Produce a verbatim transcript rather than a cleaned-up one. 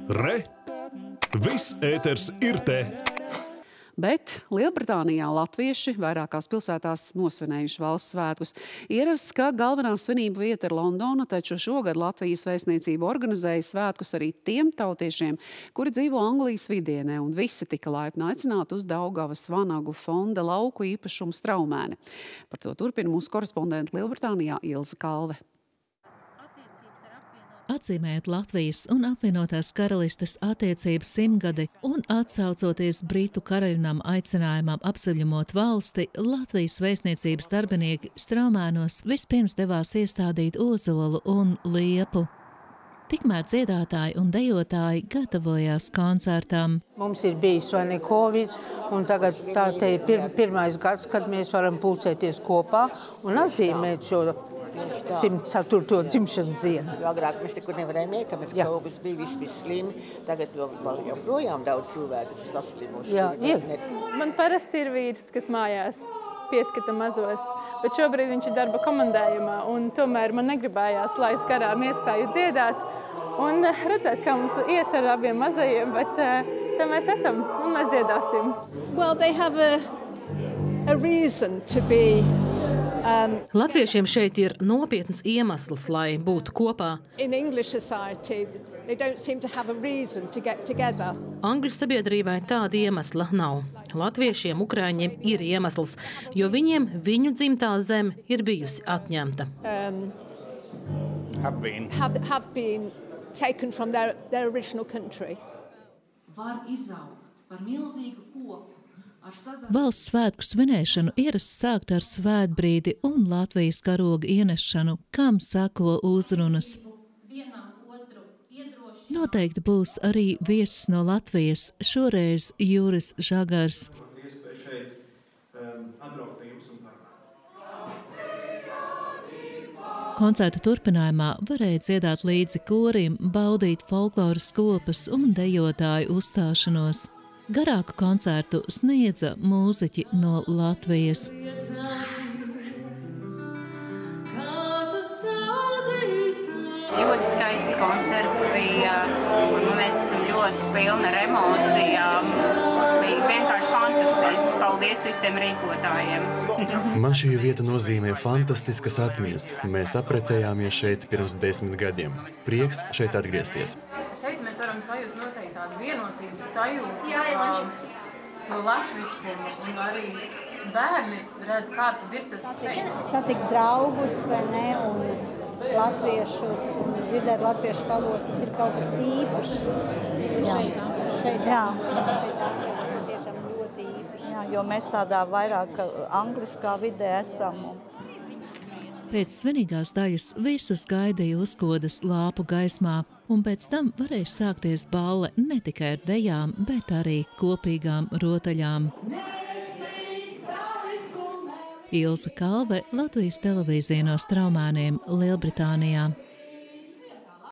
Re! Viss ēters ir te! Bet Lielbritānijā latvieši vairākās pilsētās nosvinējuši valsts svētkus. Ierasts, ka galvenā svinību vieta ir Londona, taču šogad Latvijas vēstniecība organizēja svētkus arī tiem tautiešiem, kuri dzīvo Anglijas vidienē, un visi tika laipni aicināti uz Daugavas Vanagu fonda lauku īpašumu Straumēni. Par to turpina mūsu korespondente Lielbritānijā Ilze Kalve. Atzīmējot Latvijas un apvienotās karalistes attiecību simtgadi un atsaucoties Britu karaļnama aicinājumam apceļumot valsti, Latvijas vēstniecības darbinieki Straumēnos vispirms devās iestādīt ozolu un liepu. Tikmēr dziedātāji un dejotāji gatavojās koncertam. Mums ir bijis vai ne Covid, un tagad tā te ir pir pirmais gads, kad mēs varam pulcēties kopā un atzīmēt šo simt ceturto dzimšanas dienu. Jo agrāk mēs nekur nevarējām iekam, bet Covid bija viss bija slimi. Tagad vēl joprojām daudz cilvēku saslimuši. Jā, ir. Man parasti ir vīrs, kas mājās pieskata mazos, bet šobrīd viņš ir darba komandējumā, un tomēr man negribējās laist garām iespēju dziedāt. Un redzēs, kā mums ies ar abiem mazajiem, bet te mēs esam, un mēs dziedāsim. Well, they have a, a reason to be Um, Latviešiem šeit ir nopietns iemesls, lai būtu kopā. Angļu sabiedrībai tāda iemesla nav. Latviešiem, ukraiņiem ir iemesls, jo viņiem viņu dzimtā zeme ir bijusi atņemta. Um, have been. Have, have been taken from their, their original country. Var izaugt par milzīgu koku. Valsts svētku svinēšanu ierasts sākt ar svētbrīdi un Latvijas karoga ienešanu, kam sako uzrunas. Noteikti būs arī viesis no Latvijas, šoreiz Juris Žagars. Koncerta turpinājumā varēja dziedāt līdzi korim, baudīt folkloras kopas un dejotāju uzstāšanos. Garāku koncertu sniedza mūziķi no Latvijas. Ļoti skaists koncerts bija, un mēs esam ļoti pilni ar emocijām. Bija vienkārši fantastiski. Paldies visiem rīkotājiem. Man šī vieta nozīmē fantastiskas atmiņas. Mēs apprecējāmies šeit pirms desmit gadiem. Prieks šeit atgriezties. Šeit mēs varam sajust noteikti tādu vienotības sajūtu. Jā, jā, to latviskumu, un arī bērni redz, kā tad ir tas šeit. Satikt draugus, vai ne, un latviešus, un dzirdēt latviešu valodu, tas ir kaut kas īpašs. Jā, šeit, jā. Tas ir tiešām ļoti īpašs. Jā, jo mēs tādā vairāk angliskā vidē esam. Pēc svinīgās daļas visus gaidīja uzkodas lāpu gaismā, un pēc tam varēja sākties balle ne tikai ar dejām, bet arī kopīgām rotaļām. Ilze Kalve, Latvijas televīzija no Straumēniem, Lielbritānijā.